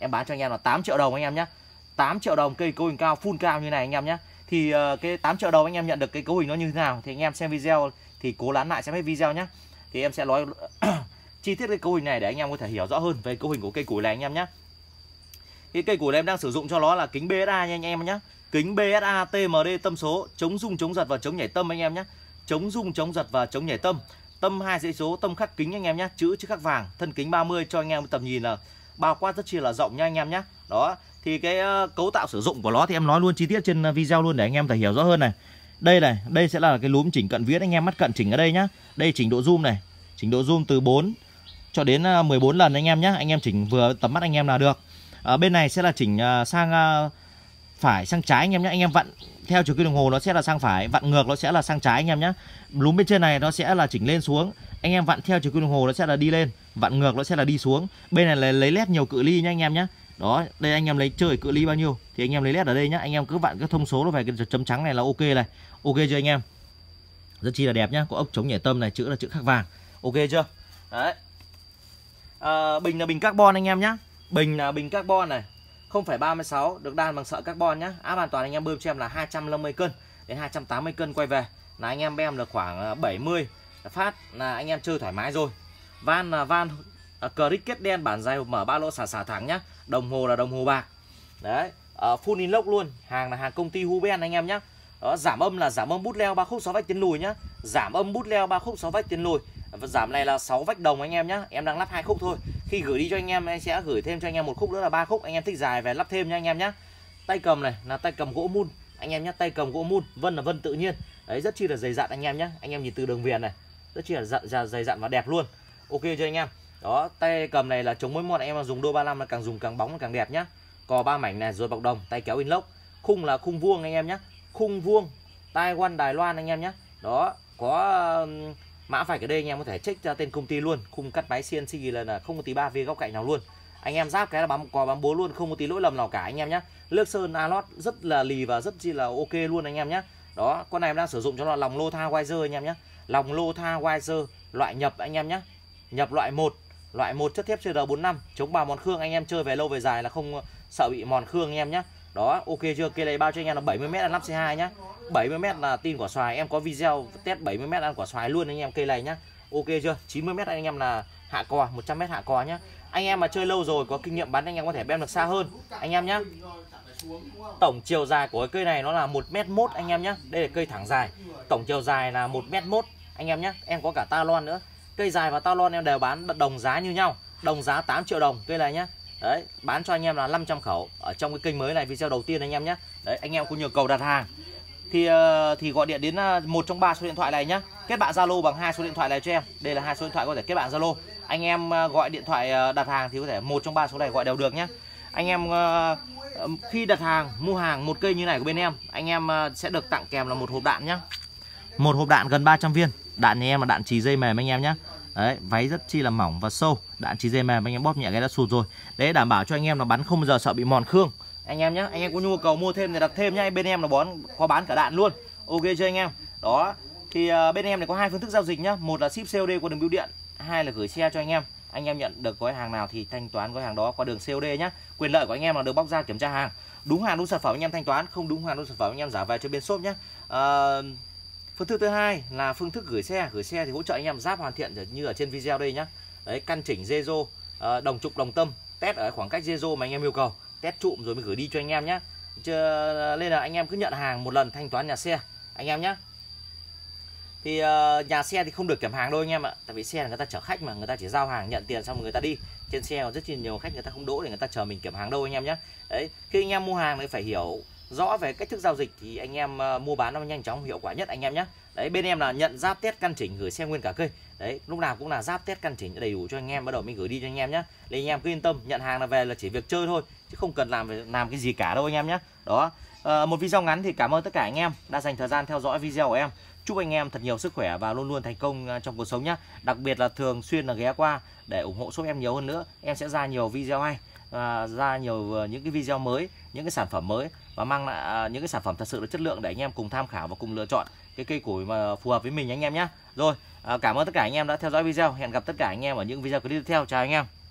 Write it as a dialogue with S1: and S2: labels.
S1: em bán cho anh em là 8 triệu đồng anh em nhé. 8 triệu đồng cây cấu hình cao full cao như này anh em nhé. Thì cái 8 triệu đồng anh em nhận được cái cấu hình nó như thế nào thì anh em xem video thì cố lán lại xem hết video nhé. Thì em sẽ nói chi tiết cái cấu hình này để anh em có thể hiểu rõ hơn về cấu hình của cây củi này anh em nhé. Thì cây củi này em đang sử dụng cho nó là kính BSA nha anh em nhé. Kính BSA TMD tâm số, chống rung chống giật và chống nhảy tâm anh em nhé. Chống rung chống giật và chống nhảy tâm. Tâm 2 dãy số, tâm khắc kính anh em nhé. Chữ khắc vàng, thân kính 30 cho anh em tầm nhìn là bao quát rất chi là rộng nha anh em nhé. Đó, thì cái cấu tạo sử dụng của nó thì em nói luôn chi tiết trên video luôn để anh em thể hiểu rõ hơn này. Đây sẽ là cái núm chỉnh cận viễn anh em, mắt cận chỉnh ở đây nhá. Đây chỉnh độ zoom này, chỉnh độ zoom từ 4 cho đến 14 lần anh em nhé. Anh em chỉnh vừa tầm mắt anh em là được. Bên này sẽ là chỉnh sang phải sang trái anh em nhé. Anh em vặn theo chiều kim đồng hồ nó sẽ là sang phải, vặn ngược nó sẽ là sang trái anh em nhé. Núm bên trên này nó sẽ là chỉnh lên xuống. Anh em vặn theo chiều kim đồng hồ nó sẽ là đi lên, vặn ngược nó sẽ là đi xuống. Bên này là lấy led nhiều cự ly nha anh em nhé. Đó, đây anh em lấy chơi cự ly bao nhiêu thì anh em lấy led ở đây nhá. Anh em cứ vặn cái thông số nó về cái chấm trắng này là ok này. Ok chưa anh em? Rất chi là đẹp nhá. Có ốc chống nhảy tâm này, chữ là chữ khắc vàng. Ok chưa? Đấy. Bình là bình carbon anh em nhá. Bình là bình carbon này, 0,36 được đan bằng sợi carbon nhá. Áp an toàn anh em bơm cho em là 250 cân đến 280 cân quay về. Là anh em bem được khoảng 70 phát là anh em chơi thoải mái rồi. Van là van cricket đen bản dày hộp mở 3 lỗ xả thẳng nhá. Đồng hồ là đồng hồ bạc. Đấy, full inox luôn, hàng là hàng công ty Huben anh em nhá. Đó, giảm âm là giảm âm bút leo 3 khúc 6 vách tiến lùi nhá. Giảm âm bút leo 3 khúc 6 vách tiến lùi. Giảm này là 6 vách đồng anh em nhá. Em đang lắp 2 khúc thôi. Khi gửi đi cho anh em sẽ gửi thêm cho anh em một khúc nữa là 3 khúc. Anh em thích dài về lắp thêm nha anh em nhá. Tay cầm này là tay cầm gỗ mun anh em nhá, tay cầm gỗ mun, vân là vân tự nhiên. Đấy, rất chi là dày dặn anh em nhá. Anh em nhìn từ đường viền này, rất chi là dày dặn và đẹp luôn. Ok chưa anh em? Đó, tay cầm này là chống mối mọt, anh em dùng đôi 35 là càng dùng càng bóng càng đẹp nhá. Cò 3 mảnh này rồi bọc đồng, tay kéo inox. Khung là khung vuông anh em nhá. Khung vuông, Taiwan Đài Loan anh em nhá. Đó, có mã vạch ở đây anh em có thể check ra tên công ty luôn. Khung cắt máy CNC là không có tí 3V góc cạnh nào luôn. Anh em ráp cái là bám cò bám bố luôn, không có tí lỗi lầm nào cả anh em nhá. Lớp sơn alot rất là lì và rất chi là ok luôn anh em nhá. Đó, con này em đang sử dụng cho là lòng lô tha wiser anh em nhá. Lòng lô tha wiser loại nhập anh em nhá. Nhập loại 1, loại 1 chất thép CR45, chống bào mòn khương, anh em chơi về lâu về dài là không sợ bị mòn khương anh em nhá. Đó, ok chưa? Cây này bao cho anh em là 70m ăn lắp C2 nhá. 70m là tin quả xoài, em có video test 70m ăn quả xoài luôn anh em cây này nhá. Ok chưa? 90m anh em là hạ cò, 100m hạ cò nhá. Anh em mà chơi lâu rồi có kinh nghiệm bắn anh em có thể bem được xa hơn anh em nhá. Tổng chiều dài của cây này nó là 1m1 anh em nhá. Đây là cây thẳng dài. Tổng chiều dài là 1m1 anh em nhá. Em có cả talon nữa. Cây dài và talon em đều bán đồng giá như nhau. Đồng giá 8 triệu đồng cây này nhá. Đấy, bán cho anh em là 500 khẩu ở trong cái kênh mới này, video đầu tiên anh em nhé. Đấy, anh em có nhu cầu đặt hàng thì gọi điện đến một trong 3 số điện thoại này nhá. Kết bạn Zalo bằng 2 số điện thoại này cho em. Đây là 2 số điện thoại có thể kết bạn Zalo. Anh em gọi điện thoại đặt hàng thì có thể một trong 3 số này gọi đều được nhé. Anh em khi đặt hàng mua hàng một cây như này của bên em, anh em sẽ được tặng kèm là một hộp đạn nhá. Một hộp đạn gần 300 viên. Đạn nhà em là đạn chì dây mềm anh em nhé. Đấy, váy rất chi là mỏng và sâu, đạn chì dây mềm anh em bóp nhẹ cái đã sụt rồi. Đấy, đảm bảo cho anh em là bắn không bao giờ sợ bị mòn khương anh em nhé. Anh em có nhu cầu mua thêm thì đặt thêm nhá. Bên em là có bán cả đạn luôn. Ok chưa anh em? Đó, thì bên em này có 2 phương thức giao dịch nhá. Một là ship COD qua đường bưu điện, 2 là gửi xe cho anh em. Anh em nhận được gói hàng nào thì thanh toán gói hàng đó qua đường COD nhá. Quyền lợi của anh em là được bóc ra kiểm tra hàng. Đúng hàng đúng sản phẩm anh em thanh toán, không đúng hàng đúng sản phẩm anh em trả về cho bên shop nhá. Phương thức thứ hai là phương thức gửi xe. Gửi xe thì hỗ trợ anh em giáp hoàn thiện như ở trên video đây nhá. Đấy, căn chỉnh dê rô, đồng trục đồng tâm, test ở khoảng cách dê rô mà anh em yêu cầu, test trụm rồi mới gửi đi cho anh em nhá. Nên là anh em cứ nhận hàng một lần thanh toán nhà xe anh em nhá. Thì nhà xe thì không được kiểm hàng đâu anh em ạ. Tại vì xe là người ta chở khách mà, người ta chỉ giao hàng nhận tiền xong rồi người ta đi. Trên xe còn rất nhiều khách người ta không đỗ để người ta chờ mình kiểm hàng đâu anh em nhá. Đấy, khi anh em mua hàng thì phải hiểu rõ về cách thức giao dịch thì anh em mua bán nó nhanh chóng hiệu quả nhất anh em nhé. Đấy, bên em là nhận giáp test căn chỉnh gửi xe nguyên cả cây. Đấy, lúc nào cũng là giáp test căn chỉnh đầy đủ cho anh em, bắt đầu mình gửi đi cho anh em nhé. Để anh em cứ yên tâm, nhận hàng là về là chỉ việc chơi thôi chứ không cần làm cái gì cả đâu anh em nhé. Đó, một video ngắn thì cảm ơn tất cả anh em đã dành thời gian theo dõi video của em. Chúc anh em thật nhiều sức khỏe và luôn luôn thành công trong cuộc sống nhé. Đặc biệt là thường xuyên là ghé qua để ủng hộ shop em nhiều hơn nữa. Em sẽ ra nhiều video hay, ra nhiều những cái video mới, những cái sản phẩm mới và mang lại những cái sản phẩm thật sự là chất lượng để anh em cùng tham khảo và cùng lựa chọn cái cây củi mà phù hợp với mình anh em nhé. Rồi, cảm ơn tất cả anh em đã theo dõi video. Hẹn gặp tất cả anh em ở những video clip tiếp theo. Chào anh em.